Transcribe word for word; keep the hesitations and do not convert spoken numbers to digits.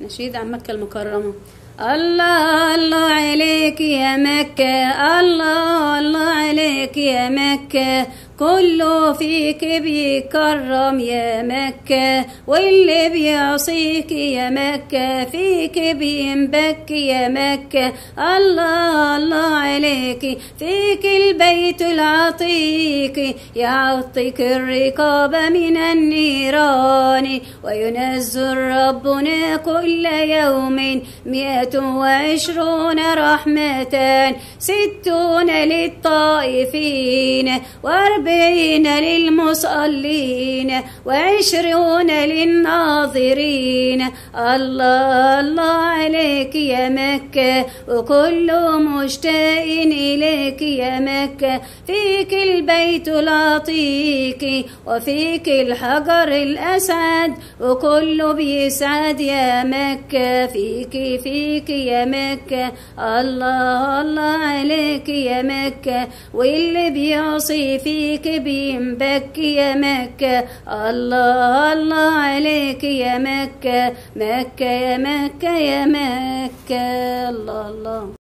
نشيد عن مكة المكرمة. الله الله عليك يا مكة، الله الله عليك يا مكة، كله فيك بيكرم يا مكة، واللي بيعصيك يا مكة فيك بينبك يا مكة. الله الله عليك، فيك البيت العتيق يعطيك الرقاب من النيران، وينزل ربنا كل يوم مئة وعشرون رحمة، ستون للطائفين واربعين للمصلين وعشرون للناظرين. الله الله عليك يا مكة، وكل مشتاق إليك يا مكة، فيك البيت العتيق وفيك الحجر الأسعد، وكله بيسعد يا مكة، فيك فيك يا مكة. الله الله عليك يا مكة، واللي بيعصي فيك بينبكي يا مكة. الله الله عليك يا مكة، مكة يا مكة يا مكة. الله الله.